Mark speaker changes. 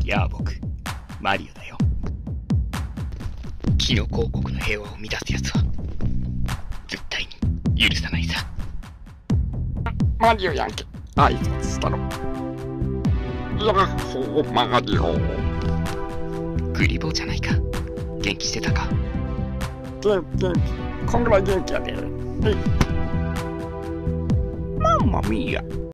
Speaker 1: やあ僕、マリオだよ。キノコ王国の平和を乱す奴は絶対に許さないさ。
Speaker 2: マリオやんけ、挨拶したろ。ヤッホーマリオ。
Speaker 1: グリボーじゃないか。元気してたか。
Speaker 2: 元気、こんぐらい元気やで。マンマミーヤ。